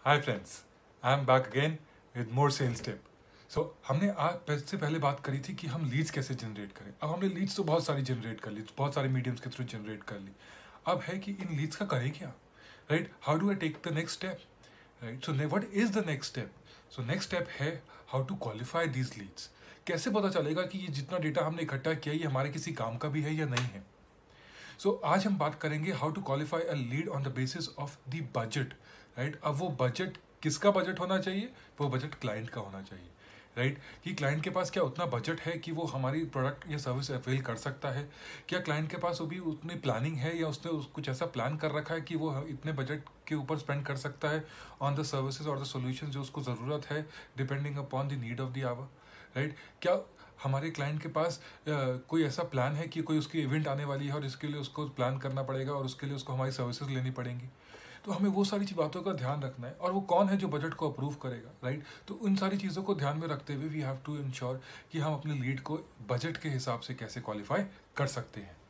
Hi friends, I am back again with more sales tip. So हमने आज से पहले बात करी थी कि हम लीड्स कैसे जनरेट करें। अब हमने लीड्स तो बहुत सारी जनरेट कर ली, बहुत सारे मीडियम्स के थ्रू जनरेट कर ली। अब है कि इन लीड्स का करें क्या, right? How do I take the next step, right? So what is the next step? So next step है how to qualify these leads. कैसे पता चलेगा कि ये जितना डेटा हमने इकट्ठा किया ये हमारे किसी काम का भी है या नहीं है। आज हम बात करेंगे how to qualify a lead on the basis of the budget, right? अब वो बजट किसका बजट होना चाहिए? वो बजट क्लाइंट का होना चाहिए, राइट? कि क्लाइंट के पास क्या उतना बजट है कि वो हमारी प्रोडक्ट या सर्विस अवेल कर सकता है? क्या क्लाइंट के पास वो भी उतनी प्लानिंग है या उसने कुछ ऐसा प्लान कर रखा है कि वो इतने बजट के ऊपर स्पेंड कर सकता है ऑन द सर्विसेज और द सोल्यूशन जो उसको ज़रूरत है depending upon the need of the hour, right? क्या हमारे क्लाइंट के पास कोई ऐसा प्लान है कि कोई उसकी इवेंट आने वाली है और इसके लिए उसको प्लान करना पड़ेगा और उसके लिए उसको हमारी सर्विसेज लेनी पड़ेंगी? तो हमें वो सारी बातों का ध्यान रखना है। और वो कौन है जो बजट को अप्रूव करेगा, राइट? तो उन सारी चीज़ों को ध्यान में रखते हुए वी हैव टू इंश्योर कि हम अपने लीड को बजट के हिसाब से कैसे क्वालिफाई कर सकते हैं।